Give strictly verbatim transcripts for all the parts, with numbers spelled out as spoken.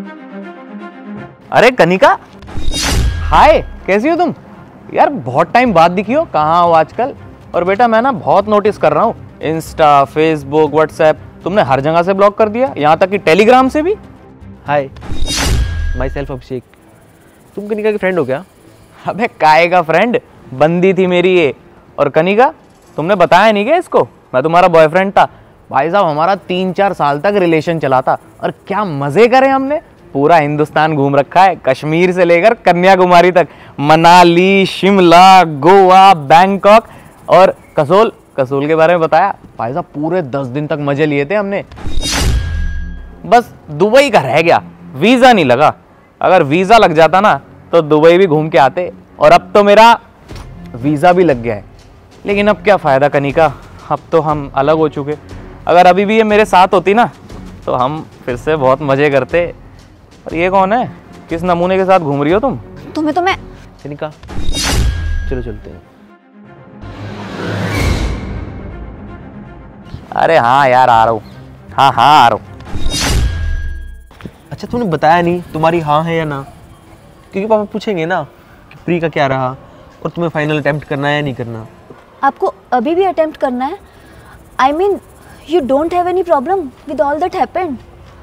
अरे कनिका, हाय, कैसी हो तुम? यार बहुत टाइम बाद दिखी हो, कहाँ हो आजकल? और बेटा मैं ना बहुत नोटिस कर रहा हूँ, इंस्टा, फेसबुक, व्हाट्सएप तुमने हर जगह से ब्लॉक कर दिया, यहाँ तक कि टेलीग्राम से भी। Hi, my self Abhishek. तुम कनिका की फ्रेंड हो क्या? अबे काहे का फ्रेंड, बंदी थी मेरी ये। और कनिका, तुमने बताया नहीं क्या इसको मैं तुम्हारा बॉयफ्रेंड था? भाई साहब हमारा तीन चार साल तक रिलेशन चला था और क्या मजे करे हमने। पूरा हिंदुस्तान घूम रखा है, कश्मीर से लेकर कन्याकुमारी तक, मनाली, शिमला, गोवा, बैंकॉक और कसोल। कसोल के बारे में बताया भाई साहब, पूरे दस दिन तक मजे लिए थे हमने। बस दुबई का रह गया, वीजा नहीं लगा। अगर वीजा लग जाता ना तो दुबई भी घूम के आते। और अब तो मेरा वीजा भी लग गया है, लेकिन अब क्या फायदा कनिका, अब तो हम अलग हो चुके। अगर अभी भी ये मेरे साथ होती ना तो हम फिर से बहुत मजे करते। और ये कौन है, किस नमूने के साथ घूम रही हो तुम? तुम्हें तो मैं कनिका चलो चलते हैं। अरे हाँ यार आ रहा हूँ, हाँ हाँ आ रहा हूँ। अच्छा तुमने बताया नहीं तुम्हारी हाँ है या ना, क्योंकि पापा पूछेंगे ना कि प्री का क्या रहा और तुम्हें फाइनल अटेम्प्ट करना है या नहीं करना। आपको अभी भी अटेम्प्ट करना है? I mean you don't have any problem with all that happened.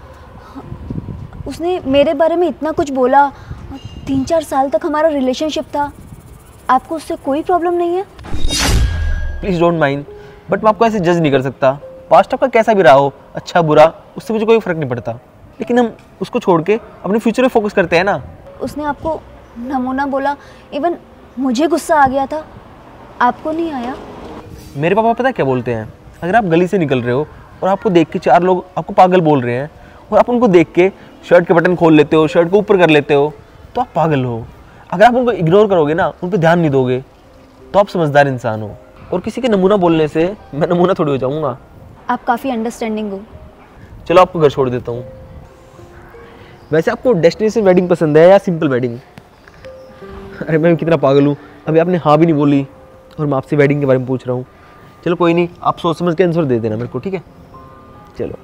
उसने मेरे बारे में इतना कुछ बोला, तीन चार साल तक हमारा रिलेशनशिप था, आपको उससे कोई प्रॉब्लम नहीं है? प्लीज़ डोंट माइंड, बट मैं आपको ऐसे जज नहीं कर सकता। पास्ट आपका कैसा भी रहा हो, अच्छा बुरा, उससे मुझे कोई फ़र्क नहीं पड़ता। लेकिन हम उसको छोड़ के अपने फ्यूचर पे फोकस करते हैं ना। उसने आपको नमूना बोला, इवन मुझे गुस्सा आ गया था, आपको नहीं आया? मेरे पापा पता क्या बोलते हैं, अगर आप गली से निकल रहे हो और आपको देख के चार लोग आपको पागल बोल रहे हैं और आप उनको देख के शर्ट के बटन खोल लेते हो, शर्ट को ऊपर कर लेते हो, तो आप पागल हो। अगर आप उनको इग्नोर करोगे ना, उन पर ध्यान नहीं दोगे, तो आप समझदार इंसान हो। और किसी के नमूना बोलने से मैं नमूना थोड़ी हो जाऊँगा। आप काफ़ी अंडरस्टैंडिंग हो। चलो आपको घर छोड़ देता हूँ। वैसे आपको डेस्टिनेशन वेडिंग पसंद है या सिंपल वेडिंग? अरे मैं कितना पागल हूँ, अभी आपने हाँ भी नहीं बोली और मैं आपसे वेडिंग के बारे में पूछ रहा हूँ। चलो कोई नहीं, आप सोच समझ के आंसर दे देना मेरे को, ठीक है? चलो।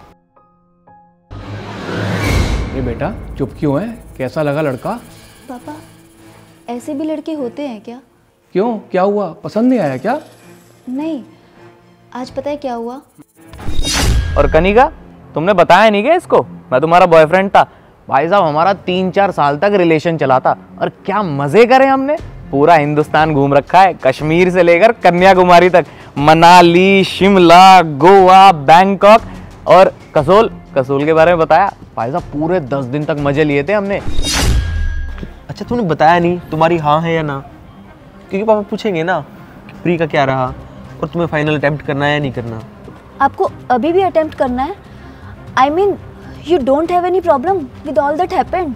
ये बेटा चुप क्यों है, कैसा लगा लड़का? पापा ऐसे भी लड़के होते हैं क्या? क्यों, क्या हुआ, पसंद नहीं आया क्या? नहीं, आज पता है क्या हुआ? और कनिका, तुमने बताया नहीं क्या इसको मैं तुम्हारा बॉयफ्रेंड था? भाई साहब हमारा तीन चार साल तक रिलेशन चला था और क्या मजे करे हमने। पूरा हिंदुस्तान घूम रखा है, कश्मीर से लेकर कन्याकुमारी तक, मनाली, शिमला, गोवा, बैंकॉक और कसोल। कसोल के बारे में बताया भाई साहब, पूरे दस दिन तक मजे लिए थे हमने। अच्छा तुमने बताया नहीं तुम्हारी हाँ है या ना, क्योंकि पापा पूछेंगे ना कि प्री का क्या रहा और तुम्हें फाइनल अटेम्प्ट करना है या नहीं करना। आपको अभी भी अटेम्प्ट करना है? I mean you don't have any problem with all that happened.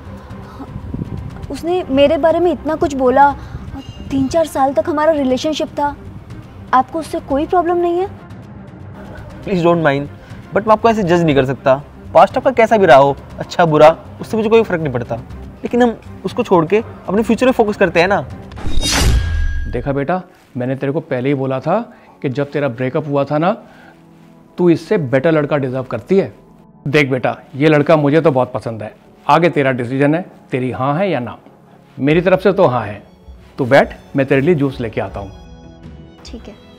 उसने मेरे बारे में इतना कुछ बोला, तीन चार साल तक हमारा रिलेशनशिप था, आपको उससे कोई प्रॉब्लम नहीं है? प्लीज़ डोंट माइंड, बट मैं आपको ऐसे जज नहीं कर सकता। पास्ट आपका कैसा भी रहा हो, अच्छा बुरा, उससे मुझे कोई फ़र्क नहीं पड़ता। लेकिन हम उसको छोड़ के अपने फ्यूचर पे फोकस करते हैं ना। देखा बेटा, मैंने तेरे को पहले ही बोला था कि जब तेरा ब्रेकअप हुआ था ना, तू इससे बेटर लड़का डिजर्व करती है। देख बेटा, ये लड़का मुझे तो बहुत पसंद है, आगे तेरा डिसीजन है, तेरी हाँ है या ना। मेरी तरफ से तो हाँ है। तू बैठ, मैं तेरे लिए जूस लेके आता हूँ। ठीक है।